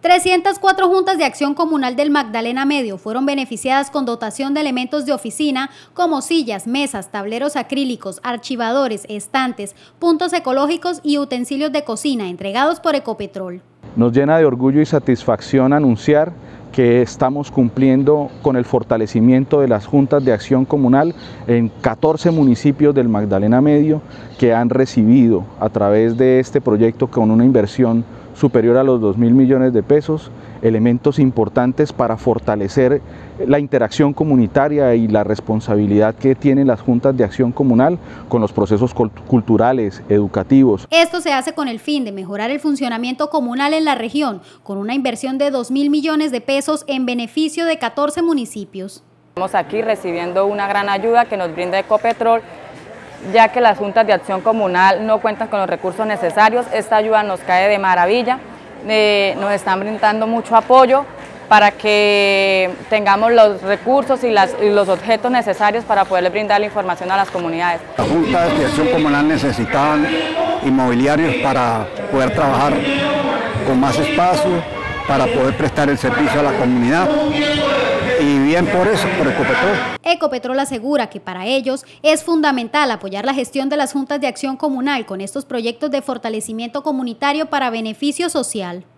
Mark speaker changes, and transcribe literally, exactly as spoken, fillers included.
Speaker 1: trescientas cuatro juntas de acción comunal del Magdalena Medio fueron beneficiadas con dotación de elementos de oficina como sillas, mesas, tableros acrílicos, archivadores, estantes, puntos ecológicos y utensilios de cocina entregados por Ecopetrol.
Speaker 2: Nos llena de orgullo y satisfacción anunciar que estamos cumpliendo con el fortalecimiento de las juntas de acción comunal en catorce municipios del Magdalena Medio que han recibido a través de este proyecto con una inversión superior a los dos mil millones de pesos, elementos importantes para fortalecer la interacción comunitaria y la responsabilidad que tienen las juntas de acción comunal con los procesos culturales, educativos.
Speaker 1: Esto se hace con el fin de mejorar el funcionamiento comunal en la región, con una inversión de dos mil millones de pesos en beneficio de catorce municipios.
Speaker 3: Estamos aquí recibiendo una gran ayuda que nos brinda Ecopetrol, ya que las juntas de acción comunal no cuentan con los recursos necesarios. Esta ayuda nos cae de maravilla, eh, nos están brindando mucho apoyo para que tengamos los recursos y, las, y los objetos necesarios para poderle brindar la información a las comunidades.
Speaker 4: Las juntas de acción comunal necesitaban inmobiliarios para poder trabajar con más espacio, para poder prestar el servicio a la comunidad. Y bien por eso, por Ecopetrol.
Speaker 1: Ecopetrol asegura que para ellos es fundamental apoyar la gestión de las juntas de acción comunal con estos proyectos de fortalecimiento comunitario para beneficio social.